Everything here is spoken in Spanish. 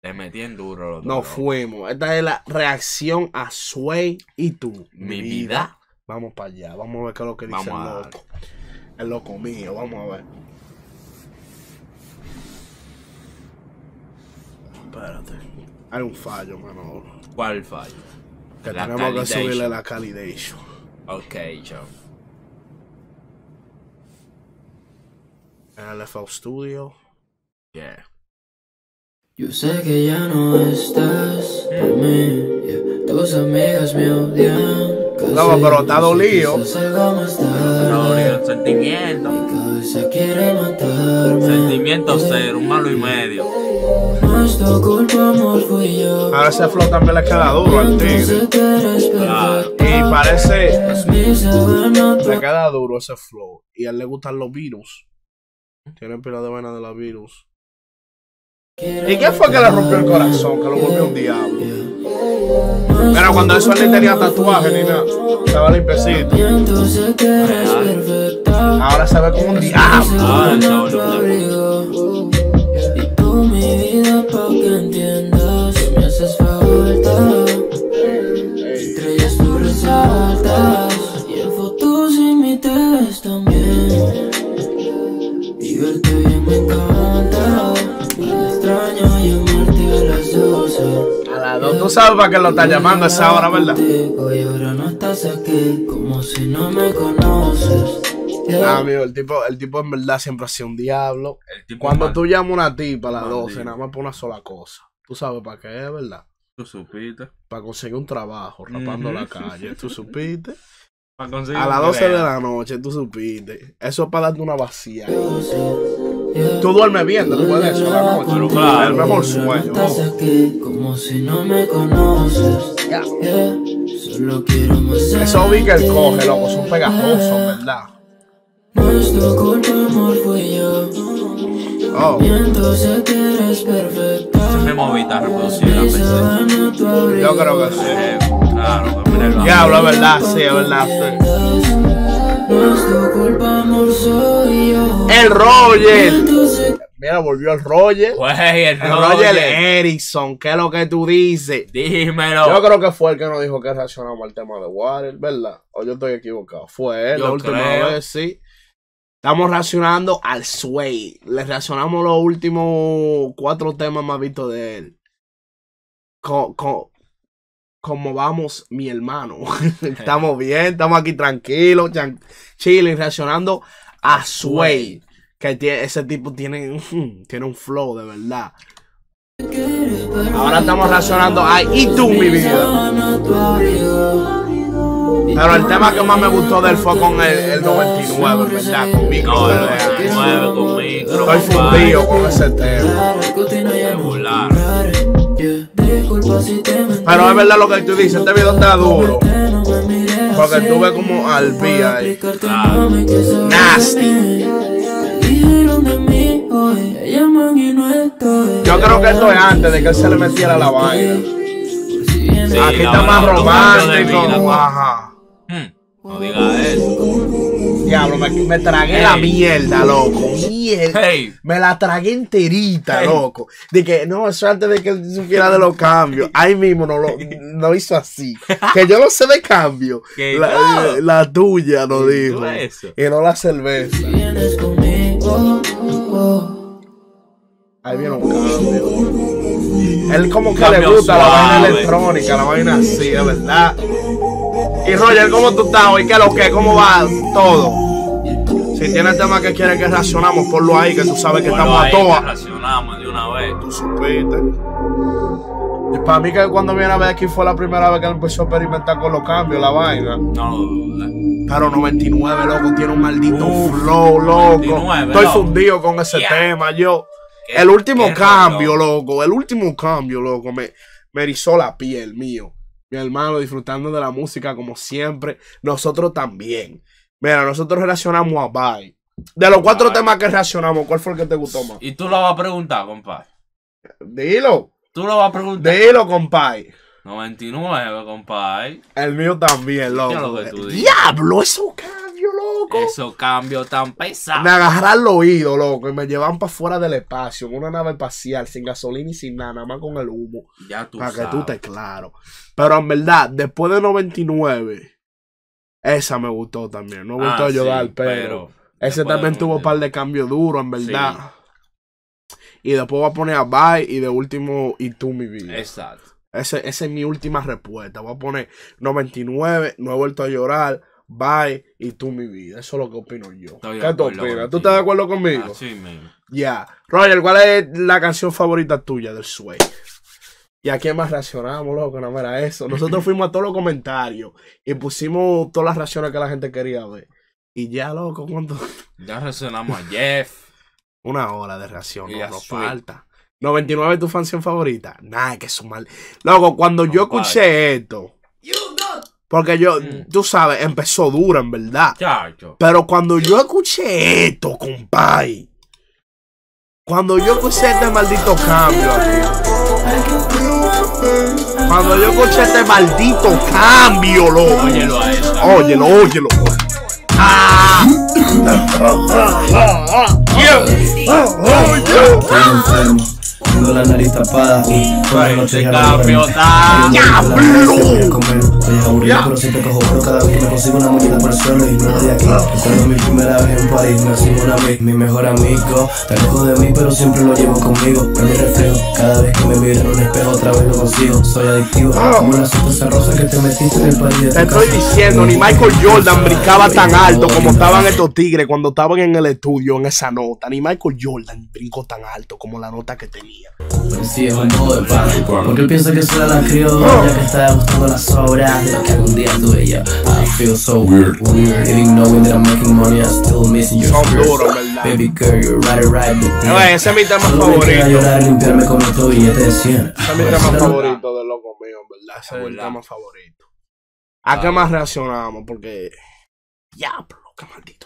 Le metí en duro los dos. Nos fuimos. Esta es la reacción a Sway y tú. Mi vida. Vamos para allá. Vamos a ver qué es lo que dice el loco. El loco mío. Vamos a ver. Espérate. Hay un fallo, mano. ¿Cuál fallo? Que tenemos que subirle la calidad. Ok, yo. En el FL Studio. Yeah. Yo sé que ya no estás por mí, yeah. Tus amigas me odian. No, pero está dolido. Sentimiento. Mi cabeza quiere matarme. Sentimiento cero, un malo y medio. No es tu culpa, amor, fui yo. Ahora ese flow también le queda duro al tigre. Claro. Y parece. Es mi sábana, Le queda duro ese flow. Y a él le gustan los virus. Tiene pila de vaina de los virus. ¿Y qué fue que le rompió el corazón? Que lo volvió un diablo. Pero cuando eso él ni tenía tatuaje ni nada. Estaba limpiecito. Ahora se ve como un diablo. Y tú, mi vida, pa' que entiendas que me haces falta. Estrellas tú resaltas. Y en fotos imites también. Y verte bien me encanta. Me extraño llamarte a las 12. A las 2. Tú sabes para qué lo está llamando a esa hora, ¿verdad? Hoy ahora no estás aquí, como si no me conoces. Ah, amigo, el tipo en verdad siempre ha sido un diablo. Cuando tú llamas a una tipa a las 12, nada más por una sola cosa. Tú sabes para qué es, ¿verdad? Tú supiste. Para conseguir un trabajo, rapando la calle. ¿Tú supiste? Para conseguir A las 12 de la noche, tú supiste. Eso es para darte una vacía. Tú duermes bien después de eso a la noche. Pero claro. El mejor sueño. Como si no me conoces. Ya. Solo quiero más. Eso vi que él coge, loco. Son pegajosos, ¿verdad? No es tu culpa, amor, fui yo. Oh. Miento, sé que eres perfecta. Ese mismo Vita reproducir la PC. Yo creo que sí. Claro, que mira el Diablo, es verdad, sí, es verdad, sí. No es tu culpa, amor, soy yo. El Roger. Mira, volvió el Roger. Güey, el Roger Erickson. ¿Qué es lo que tú dices? Dímelo. Yo creo que fue el que nos dijo que reaccionamos al tema de Water, ¿verdad? O yo estoy equivocado. Fue él, la última vez, sí. Estamos reaccionando al Sway. Le reaccionamos los últimos 4 temas más vistos de él. Como vamos, mi hermano. Estamos bien, estamos aquí tranquilos, chilling, reaccionando a Sway. Que ese tipo tiene un flow de verdad. Ahora estamos reaccionando a Y tú, mi vida. Pero el tema que más me gustó de él fue con el 99, ¿verdad? Con micro. No, el 99 con micro. Estoy fundido con ese tema. Pero es verdad lo que tú dices, este video está duro. Porque tú ves como al Vía ahí. Nasty. Yo creo que esto es antes de que él se le metiera la vaina. Sí, aquí está más romántico. Ajá. No digas eso. Diablo, me tragué la mierda, loco. Mierda. Hey. Me la tragué enterita, loco. De que no, eso antes de que él supiera de los cambios. Ahí mismo no hizo así. Que yo no sé de cambio. La tuya no dijo. Y no la cerveza. Ahí viene un cambio. Él como que le gusta suave. La vaina electrónica, la vaina así, de verdad. Y Roger, ¿cómo tú estás hoy? ¿Qué es lo que? ¿Cómo va todo? Si tienes temas que quieres que reaccionamos, ponlo ahí, que tú sabes que estamos a todas. Reaccionamos de una vez. Tú supiste. Y para mí que cuando viene a ver aquí fue la primera vez que él empezó a experimentar con los cambios, la vaina. No lo dudes. Pero 99, loco, tiene un maldito flow, loco. 99, estoy fundido con ese tema, yo. El último cambio, loco. El último cambio, loco. Me erizó la piel, mío. Mi hermano, disfrutando de la música como siempre. Nosotros también. Mira, nosotros reaccionamos a Bye. De los 4 temas que reaccionamos, ¿cuál fue el que te gustó más? Y tú lo vas a preguntar, compadre. Dilo. Tú lo vas a preguntar. Dilo, compadre. 99, compadre. El mío también, loco. ¿Qué es lo que tú dices? Diablo, eso cambio, loco. loco. Esos cambios tan pesados. Me agarraron el oído, loco, y me llevan para fuera del espacio, en una nave espacial, sin gasolina y sin nada, nada más con el humo. Ya tú para sabes. que tú estés claro. Pero en verdad, después de 99, esa me gustó también. No me gustó ayudar, pero ese también tuvo un par de cambios duros, en verdad. Sí. Y después voy a poner a Bye y de último, y tú mi vida. Exacto. Esa es mi última respuesta. Voy a poner 99, no he vuelto a llorar, Bye y tú mi vida. Eso es lo que opino yo. ¿Qué tú opinas? ¿Tú estás de acuerdo conmigo? Sí, mismo. Ya. Roger, ¿cuál es la canción favorita tuya del Sway? ¿Y a quién más reaccionamos, loco? No era eso. Nosotros fuimos a todos los comentarios y pusimos todas las reacciones que la gente quería ver. Y ya, loco, ¿cuánto? Ya reaccionamos a Jeff. 1 hora de reacción, no nos falta. 99, ¿tu canción favorita? Nah, que es un mal. Loco, cuando yo escuché esto, porque yo, tú sabes, empezó duro, en verdad. Chacho. Pero cuando yo escuché esto, compadre, cuando yo escuché este maldito cambio aquí, cuando yo escuché este maldito cambio, loco. Óyelo a él. Óyelo. ¡Ah! Tengo la nariz tapada y toda la noche ya cambio tan estoy aburrido, pero siempre cojo oro cada vez que me consigo una muñeca por el suelo y no de aquí. Recuerdo mi primera vez en París, me hacía una vez mi mejor amigo. Está lejos de mí, pero siempre lo llevo conmigo. En mi reflejo, cada vez que me miro en un espejo, otra vez lo consigo. Soy adictivo, como la sustancia rosa que te metiste en el París de tu Te estoy diciendo, ni Michael Jordan brincaba tan alto como estaban estos tigres cuando estaban en el estudio en esa nota. Ni Michael Jordan brincó tan alto como la nota que tenía. Pero sí es un modo de pan, porque él piensa que soy la criolla que está gustando las obras de lo que algún día tuve yo. I feel so weird, even knowing that I'm making money, I'm still missing your spirit. Baby girl, you're right. Ese es mi tema favorito. Llorar, limpiarme con otro billete de 100. Ese es mi tema favorito de loco mío, en verdad. Ese es mi tema favorito. ¿A qué más reaccionamos? Porque diablo, qué maldito.